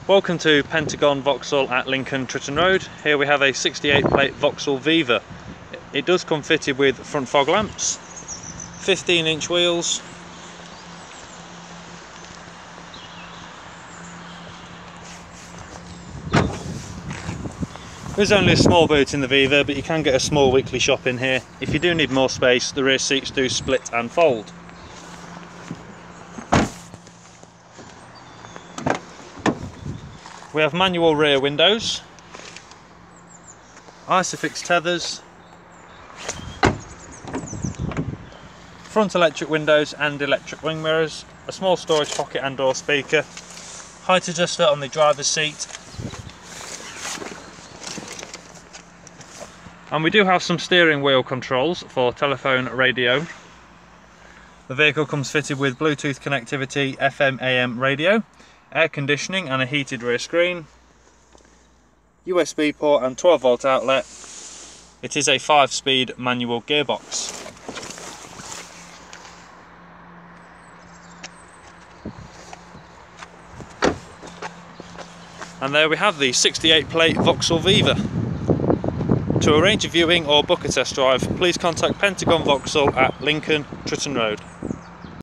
Welcome to Pentagon Vauxhall at Lincoln Tritton Road. Here we have a 68 plate Vauxhall Viva. It does come fitted with front fog lamps, 15-inch wheels, there's only a small boot in the Viva, but you can get a small weekly shop in here. If you do need more space, the rear seats do split and fold. We have manual rear windows, Isofix tethers, front electric windows and electric wing mirrors, a small storage pocket and door speaker, height adjuster on the driver's seat, and we do have some steering wheel controls for telephone radio. The vehicle comes fitted with Bluetooth connectivity, FM AM radio, air conditioning and a heated rear screen, USB port and 12 volt outlet. It is a 5-speed manual gearbox. And there we have the 68 plate Vauxhall Viva. To arrange a viewing or book a test drive, please contact Pentagon Vauxhall at Lincoln Tritton Road.